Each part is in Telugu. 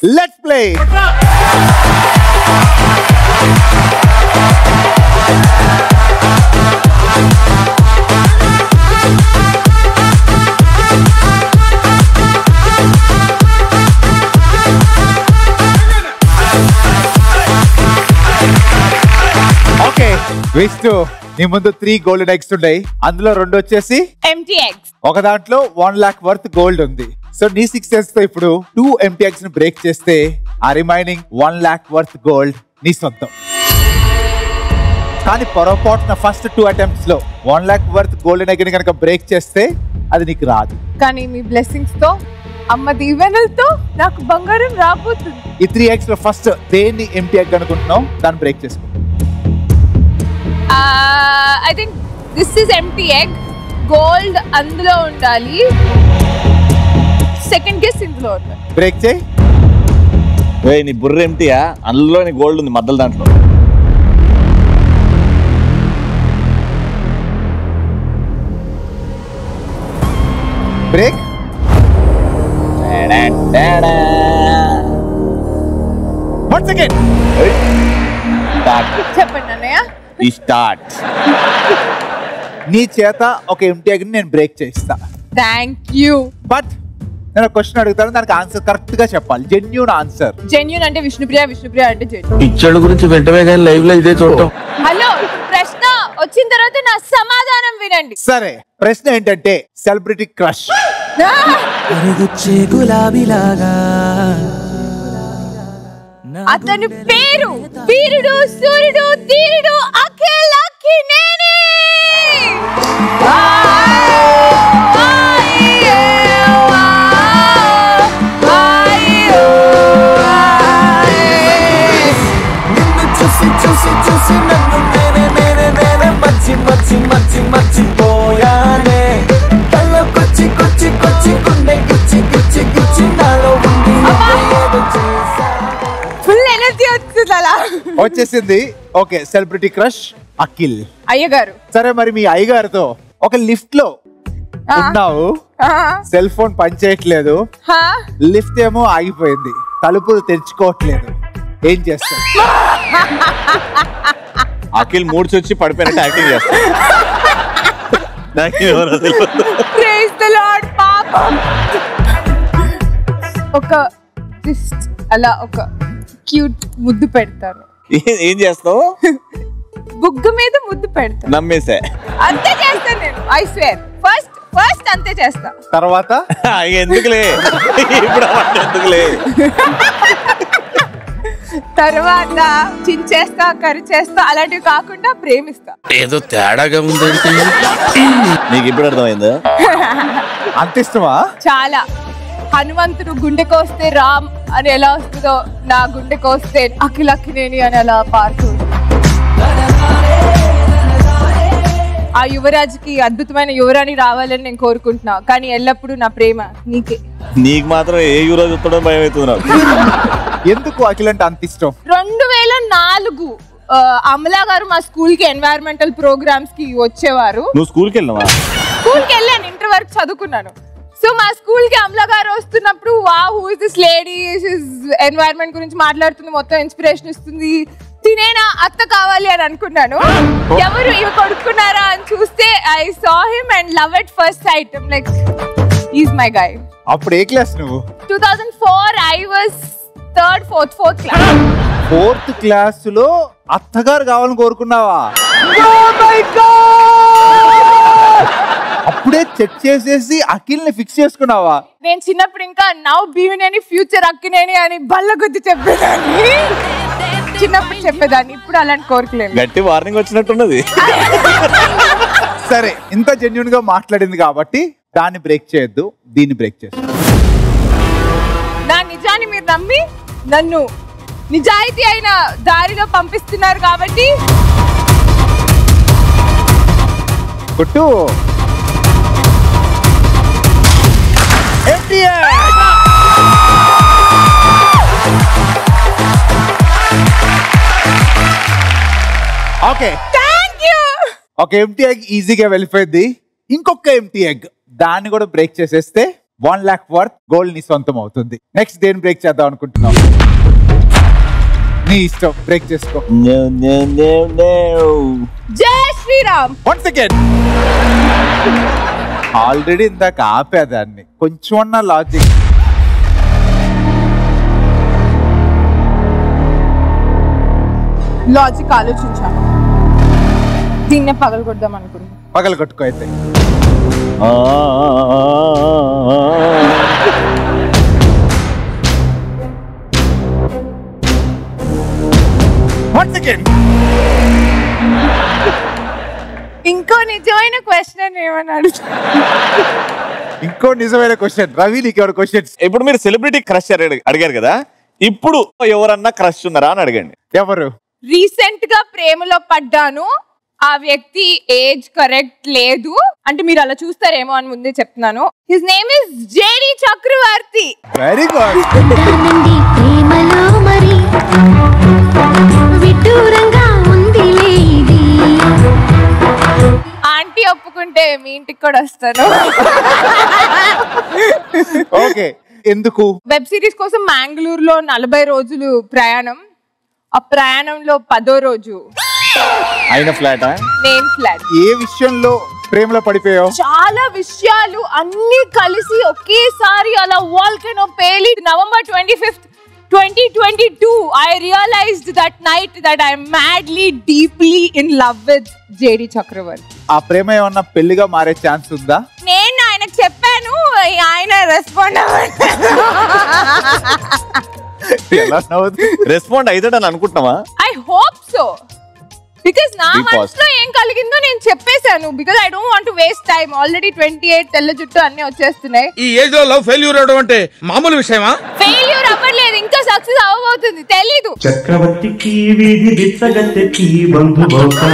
Let's play. ఓకే విష్ణు, నీ ముందు 3 గోల్డెన్ ఎగ్స్ ఉన్నాయి. అందులో 2 వచ్చేసి ఎంప్టీ ఎగ్స్. ఒక దాంట్లో 1 lakh వర్త్ గోల్డ్ ఉంది. సో నీ 6 తో ఇప్పుడు 2 ఎంప్టీ ఎగ్స్ ని బ్రేక్ చేస్తే ఆ రిమైనింగ్ 1 lakh వర్త్ గోల్డ్ నీ సొంతం. కానీ పొరపాటున ఫస్ట్ 2 అటెంప్ట్స్ లో 1 lakh వర్త్ గోల్డెన్ ఎగ్ ని కనుక బ్రేక్ చేస్తే అది నీకు రాదు. కానీ మీ బ్లెస్సింగ్స్ తో, అమ్మ దీవెనలతో నాకు బంగారం రాబోతుంది. ఈ 3 eggs లో ఫస్ట్ దేన్ని ఎంప్టీ ఎగ్ అనుకుంటున్నావు, దాన్ని బ్రేక్ చేసుకో. I think this is empty egg. Gold అందులో ఉండాలి. సెకండ్ గెస్ ఇందులో ఉంది. బ్రేక్ చేయి. నీ బుర్ర ఎంప్టీయా? అందులో నీ గోల్డ్ ఉంది మధ్యలో దాంట్లో. బ్రేక్. వన్స్ అగైన్ చెప్పండి అన్నయ్య. స్టార్ట్. నీ చేత ఒక ఎంప్టీ ఎగ్ ని నేను బ్రేక్ చేయిస్తా. Thank you. బట్ నేను క్వశ్చన్ అడుగుతాను, దానికి ఆన్సర్ కరెక్ట్ గా చెప్పాలి. Genuine answer. జెన్యూన్ అంటే విష్ణుప్రియ, విష్ణుప్రియ అంటే జెన్యూన్. పిచ్చోళ్ళ గురించి వెంటనే కానీ లైవ్ లో ఇదే చూడటం. హలో, ప్రశ్న వచ్చిన తర్వాత నా సమాధానం వినండి. సరే, ప్రశ్న ఏంటంటే సెలబ్రిటీ క్రష్. అతని పేరు వీరుడు, సూర్యుడు, ధీరుడు, అఖిల్ అఖినేని. ఫుల్ ఎనర్జీ వస్తుంది అలా వచ్చేసింది. Okay, celebrity crush Akhil. అయ్యగారు. సరే, మరి మీ అయ్యగారితో ఒక లిఫ్ట్ లో ఉన్నావు, సెల్ ఫోన్ పనిచేయట్లేదు, లిఫ్ట్ ఏమో ఆగిపోయింది, తలుపులు తెరుచుకోవట్లేదు, ఏం చేస్తావు? అఖిల్ మూడ్స్ వచ్చి పడిపోయినట్టు యాక్టింగ్ చేస్తాడు. ఒక అలా ఒక క్యూట్ ముద్దు పెడతాను. ఏం చేస్తావు? బుగ్గ మీద ముద్దు పెడతాను. నమ్మేసా. అంతే చేస్తాను నేను. I swear. ఫస్ట్ అంతే చేస్తా. తర్వాత ఎందుకులే ఇప్పుడు ఎందుకులే, తర్వాత చించేస్తా, కరి చేస్తా, అలాంటివి కాకుండా ప్రేమిస్తా. ఏదో తేడాగా ఉందంటే నీకు ఇప్పుడు అర్థమైందా? అంత ఇష్టమా? చాలా. హనుమంతుడు గుండెకొస్తే రామ్ అని ఎలా వస్తుందో, నా గుండెకొస్తే అఖిల్ అఖినేని అని అలా పారుతుంది. ఆ యువరాజుకి అద్భుతమైన యువరాణి రావాలని నేను కోరుకుంటున్నా, కానీ ఎల్లప్పుడూ నా ప్రేమ నీకే. నీకు మాత్రం ఏ యువరాజు వస్తాడో భయం అవుతుంది నాకు. ఎందుకు అఖిల్ అంటే అంత ఇష్టం? 2004 అమలా గారు మా స్కూల్ కి ఎన్వైరన్మెంటల్ ప్రోగ్రామ్స్ కి వచ్చేవారు. నువ్వు స్కూల్కి వెళ్ళినావా? స్కూల్కి వెళ్ళాను, ఇంటర్ వరకు చదువుకున్నాను. సో మా స్కూల్ కి అమలా గారు వస్తున్నప్పుడు, wow who is this lady, environment గురించి మాట్లాడుతుంది, మొత్తం ఇన్స్పిరేషన్ ఇస్తుంది, తినేనా అత్త కావాలి అని అనుకున్నాను. ఎవరు ఇవి కొడుకున్నారా అని చూస్తే I saw him and love at first sight. Like is my guy. అప్పుడు ఏ క్లాస్ నువ్వు? 2004 I was third fourth class. 4th class లో అత్తగారు కావాలని కోరుకున్నావా? అప్పుడే చెక్ చేసేసి అఖిల్ ని ఫిక్స్ చేసుకున్నావా? నేను చిన్నప్పుడు ఇంకా నౌ బీవినేని ఫ్యూచర్ అక్కినేని అని బల్ల గుద్ది చెప్పేదాన్ని. చిన్నప్పుడు చెప్పేదాన్ని, ఇప్పుడు అలాంటి కోరికలేదు. గట్టి వార్నింగ్ వచ్చినట్టున్నది. సరే, ఇంత జెన్యూన్ గా మాట్లాడింది కాబట్టి దాన్ని బ్రేక్ చేయొద్దు, దీన్ని బ్రేక్ చేద్దాం. నా నిజాన్ని మీరు నమ్మి నన్ను నిజాయితీ అయిన దారిలో పంపిస్తున్నారు కాబట్టి కొట్టు. ఓకే, ఒక ఎంప్టీ ఎగ్ ఈజీగా వెళ్ళిపోయింది. ఇంకొక ఎంప్టీ ఎగ్, దాన్ని కూడా బ్రేక్ చేసేస్తే 1 lakh వర్త్ గోల్డ్ నీ సొంతం అవుతుంది. నెక్స్ట్ దేని బ్రేక్ చేద్దాం అనుకుంటున్నావు? నీ ఇష్టం, బ్రేక్ చేసుకో. జై శ్రీరామ్. వన్స్ అగైన్ ఆల్రెడీ ఇందాక ఆపేదాన్ని, కొంచెం అన్న లాజిక్. లాజిక్ ఆలోచించాను, దీన్నే పగలగొడదాం అనుకున్నాను. పగల కొట్టుకో అయితే. Once again. ఇంకో నిజమైన క్వశ్చన్ ఏమని అడుగుతా? ఇంకో నిజమైన క్వశ్చన్. రవి, నీకు ఎవరు క్వశ్చన్స్? ఇప్పుడు మీరు సెలబ్రిటీ క్రష్ అడిగారు కదా, ఇప్పుడు ఎవరన్నా క్రష్ ఉన్నారా అని అడగండి. ఎవరు? రీసెంట్ గా ప్రేమలో పడ్డాను, ఆ వ్యక్తి ఏజ్ కరెక్ట్ లేదు అంటే మీరు అలా చూస్తారేమో అని ముందే చెప్తున్నాను. His name is JD Chakravarthi. Very good. Aunty ఒప్పుకుంటే మీ ఇంటికి కూడా వస్తాను. ఓకే, ఎందుకు? వెబ్ సిరీస్ కోసం మ్యాంగ్లూరులో 40 రోజులు ప్రయాణం. ఆ ప్రయాణంలో 10వ రోజు ఆయన ఫ్లాటా? నేను ఫ్లాట్. ఏ విషయంలో ప్రేమలో పడిపోయావు? చాలా విషయాలు అన్ని కలిసి ఒకేసారి అలా వాల్కనో పేలి. November 25th, 2022 I realized that night that I am madly deeply in love with JD Chakravarti. ఆ ప్రేమ ఏమన్నా పెళ్లిగా మారే ఛాన్స్ ఉందా? నేను ఆయనకు చెప్పాను, ఆయన రెస్పాండ్ రెస్పాండ్ అవుతాడని అనుకుంటున్నావా? ఐ హోప్ సో, బికాస్ నా మనసులో ఏం కలిగిందో నేను చెప్పేశాను. Because I don't want to waste time. Already 28 తెల్ల జుట్టు అన్ని వచ్చేస్తున్నాయి. ఈ ఏజ్ లో లవ్ ఫెయిల్యూర్ అవడం అంటే మామూలు విషయమా? ఫెయిల్యూర్ అవ్వలేదు, ఇంకా సక్సెస్ అవ్వబోతుంది, తెలీదు. చక్రవర్తికి వీధి బిచ్చగత్తెకి బంధు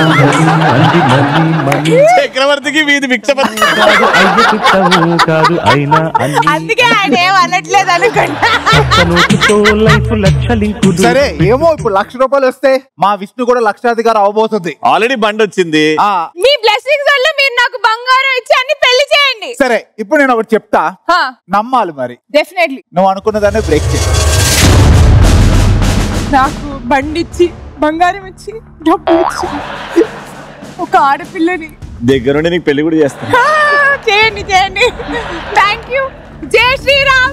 చక్రవర్తికి వీధి భిక్షపతి కాదు అయినా అందుకే ఆయన ఏం అనట్లేదు అనుకుంటా. సరే, ఏమో ఇప్పుడు ₹1,00,000 వస్తే మా విష్ణు కూడా లక్షాధికారి అవబోతుంది. ఆల్రెడీ బండి వచ్చింది. మీ బ్లెస్సింగ్స్ వల్ల మీరు నాకు బంగారం ఇచ్చి అన్ని పెళ్లి చేయండి. సరే, ఇప్పుడు నేను ఒకటి చెప్తా, నమ్మాలి మరి. డెఫినెట్లీ. నువ్వు అనుకున్న దాన్ని బ్రేక్ చేయి. నాకు బండి ఇచ్చి, బంగారం ఇచ్చి, డబ్బులు ఇచ్చి, ఒక ఆడపిల్లని దగ్గరుండి నీకు పెళ్లి కూడా చేస్తాను. చేయండి చేయండి. Thank you. జై శ్రీరామ్.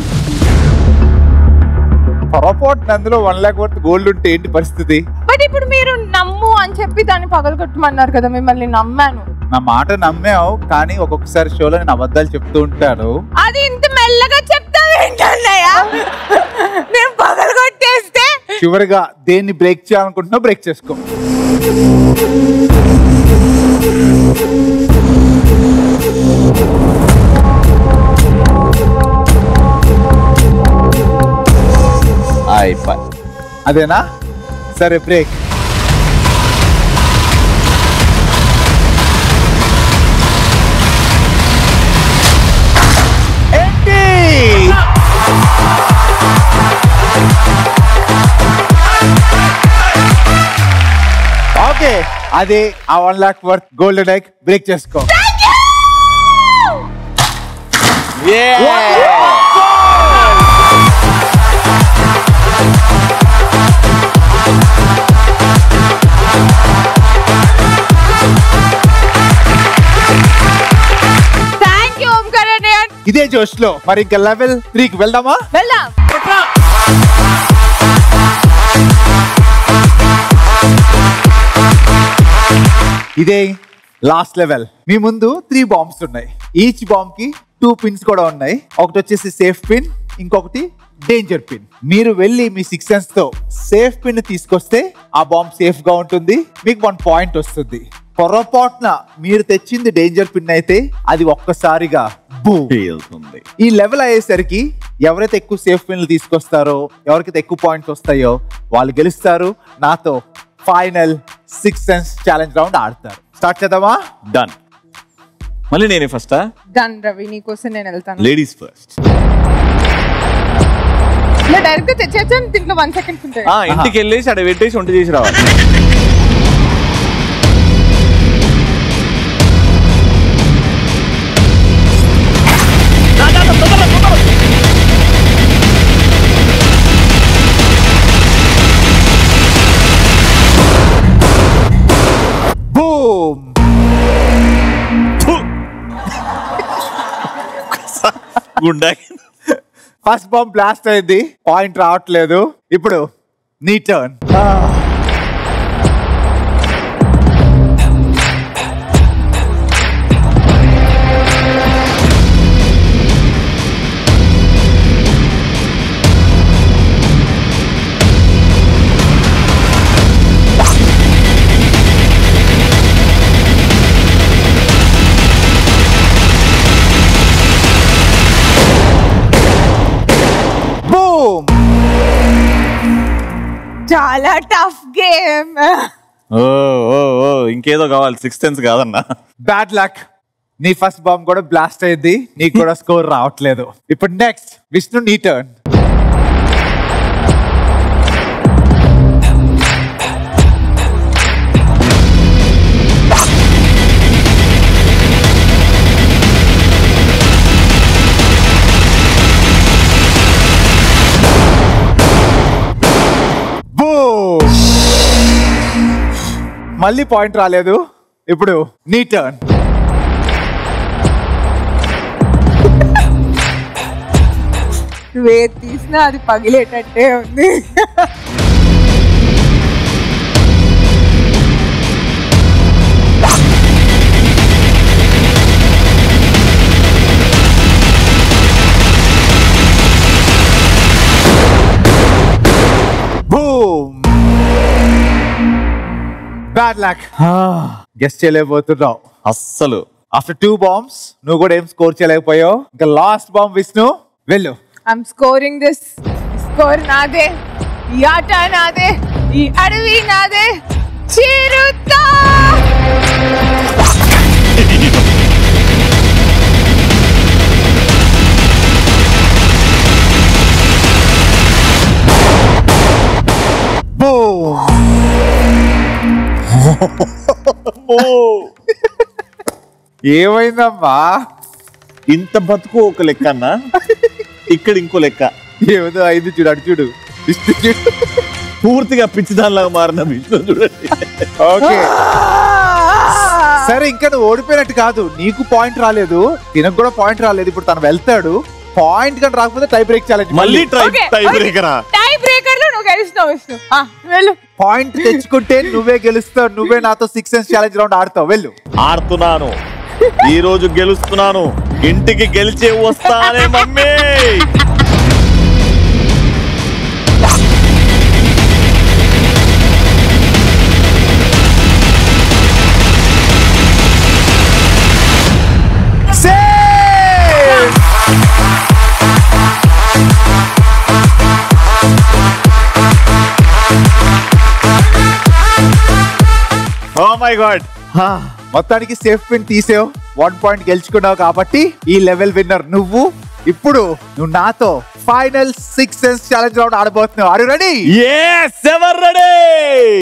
పొరపాటు అందులో 1 lakh వర్త్ గోల్డ్ ఉంటే ఏంటి పరిస్థితి? బట్ ఇప్పుడు మీరు నమ్ము అని చెప్పి దాన్ని పగలగొట్టమన్నారు కదా, మిమ్మల్ని నమ్మాను. నా మాట నమ్మావు, కానీ ఒక్కొక్కసారి షోలో నేను అబద్ధాలు చెప్తూ ఉంటాను. అది ఇంత మెల్లగా చెప్తావేంటన్నయ్యా? నేను పగలగొట్టేస్తే. చివరిగా దేన్ని బ్రేక్ చేయాలనుకుంటున్నావు? బ్రేక్ చేసుకో. అదేనా? సరే, బ్రేక్. ఓకే, అదే ఆ 1 lakh worth golden egg. Break చేసుకో. ఇదే జోష్ లో మరి ఇంకా లెవెల్ 3కి వెళ్దామా? వెళ్దాం. ఇదే లాస్ట్ లెవెల్. మీ ముందు 3 బాంబ్స్ ఉన్నాయి. ఈచ్ బాంబ్ కి 2 పిన్స్ కూడా ఉన్నాయి. ఒకటి వచ్చేసి సేఫ్ పిన్, ఇంకొకటి డేంజర్ పిన్. మీరు వెళ్ళి మీ 6 సెన్స్ తో సేఫ్ పిన్ తీసుకొస్తే ఆ బాంబ్ సేఫ్ గా ఉంటుంది, మీకు 1 పాయింట్ వస్తుంది. పొరపాటున మీరు తెచ్చింది డేంజర్ పిన్ అయితే అది ఒక్కసారిగా వెళ్తుంది. ఈ లెవెల్ అయ్యేసరికి ఎవరైతే ఎక్కువ సేఫ్ పిన్లు తీసుకొస్తారో, ఎవరికైతే ఎక్కువ పాయింట్స్ వస్తాయో వాళ్ళు గెలుస్తారు. నాతో ఫైనల్ 6 సెన్స్ ఛాలెంజ్ రౌండ్ ఆడతారు. స్టార్ట్ చేద్దామా? డన్. మళ్ళీ నేనే ఫస్టా? డన్ రవి, నీకోసం నేను వెళ్తాను. Ladies first. డైరెక్ట్ గా తెచ్చేసాను, దీంట్లో 1 సెకండ్ ఉంటాయి. ఇంటికి వెళ్ళేసి అక్కడ పెట్టేసి వంట చేసి రావాలి. గుండా ఫస్ట్ బాంబ్ బ్లాస్ట్ అయింది, పాయింట్ రావట్లేదు. ఇప్పుడు నీ టర్న్. చాలా టఫ్ గేమ్. ఓ ఓ ఓ ఇంకేదో కావాలి, 6th సెన్స్ కాదన్నా. Bad luck. నీ ఫస్ట్ బాంబ్ కూడా బ్లాస్ట్ అయింది, నీకు కూడా స్కోర్ రావట్లేదు. ఇప్పుడు నెక్స్ట్ విష్ణు, నీ టర్న్. మళ్ళీ పాయింట్ రాలేదు. ఇప్పుడు నీ టర్న్. నువ్వే తీసినా అది పగిలేటట్టే ఉంది. బూమ్. Bad luck. గెస్ట్ చేయలేకపోతున్నావు అస్సలు. ఆఫ్టర్ 2 బాంబ్స్ నువ్వు కూడా ఏం స్కోర్ చేయలేకపోయావు. ఇంకా లాస్ట్ బాంబ్ విష్ణు, వెళ్ళు. I'm scoring this. స్కోర్ నాదే, ఈ ఆట నాదే, ఈ అడవి నాదే. చిరుతా ఏమైందమ్మా? ఇంత బతుకు ఒక లెక్క అన్నా, ఇక్కడ ఇంకో లెక్క. ఏదో అయింది చూడు, అటు చూడు, విష్ణు చూడు. పూర్తిగా పిచ్చిదానిలాగా మారిన విష్ణు చూడండి. ఓకే సరే, ఇంకా నువ్వు ఓడిపోయినట్టు కాదు. నీకు పాయింట్ రాలేదు, తినకు కూడా పాయింట్ రాలేదు. ఇప్పుడు తను వెళ్తాడు. పాయింట్ కానీ రాకపోతే టై బ్రేక్ ఛాలెంజ్. మళ్ళీ Okay, టై బ్రేకరా? టై బ్రేకర్ లో నువ్వు గెలుస్తావు విష్ణు. వెళ్ళు. పాయింట్ తెచ్చుకుంటే నువ్వే గెలుస్తావు. నువ్వే నాతో 6 సెన్స్ ఛాలెంజ్ రౌండ్ ఆడతావు. వెళ్ళు. ఆడుతున్నాను, ఈ రోజు గెలుస్తున్నాను. ఇంటికి గెలిచే వస్తానే మమ్మీ. Oh my god. మొత్తానికి సేఫ్ పిన్ తీసేవు, 1 పాయింట్ గెలుచుకున్నావు. కాబట్టి ఈ లెవెల్ విన్నర్ నువ్వు. ఇప్పుడు నువ్వు నాతో ఫైనల్ 6 సెన్స్ ఛాలెంజ్ రౌండ్ ఆడబోతున్నావు. Are you ready? yes, ever ready.